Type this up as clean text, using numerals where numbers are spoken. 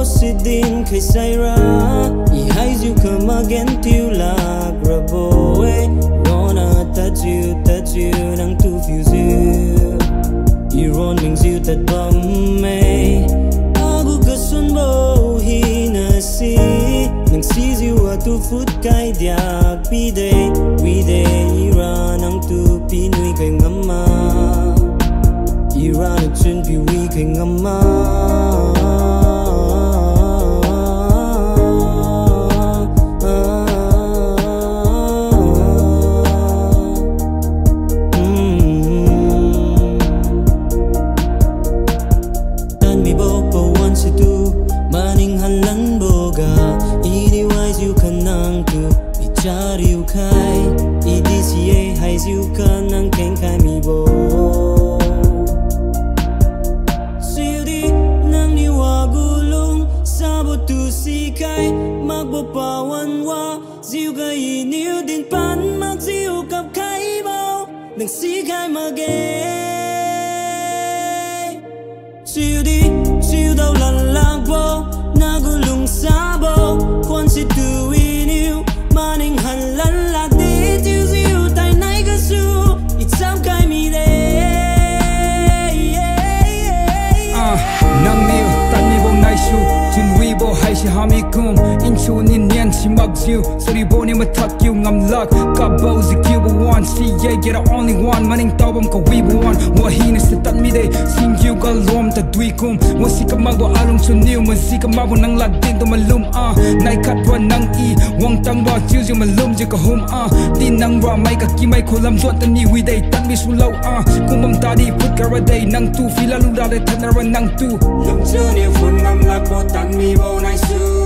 sidin kay sayra I hai ziu come again tiu la grabo Rona touch you nang tu fiu ziu I ron ming ziu tat bam Agu kasun bo hi na si Nang si ziu atu fut kay diak we day Ira nang tu pinui kay ngama Ira na chun pi wi kay ngama Chariu khai EDCA hay ziu ka nang keng khai mi bo Siu di nang ni wa gulung Sabo tu si khai Magbo pawan wa Ziu ka iniu din pan Mag ziu kap khai bao Nang si khai magay Siu di Siu daw lan lạc bo Na gulung sabo Kwan si tu iniu Maning halan lạc đi chiu diu tay nay cơ su ít sao cái mi đây nang niu tan mi bong nai su chun wi bo hai si ha mi kum in chu nin nian si mag ziu sorry bo ni ma thak you ngam lak ka bo zi kiu bo one see yeah get a only one maning taw bam ko wi bo one wa hi ni se tan mi day sing you ga lom ta dui kum wa si ka mag bo alung chun niu ma si ka mag bo nang lat din to malum nai khat wa nang i wang tang ba chiu ji malum ji ka hum tin nang ra mai ka ki mai kholam zot ta ni wi day tan mi su lau kum bam ta di put ka ra day nang tu fila lu da le tan ra nang tu Lung chơ niu phun ngam lạc bo tan mi bo nai su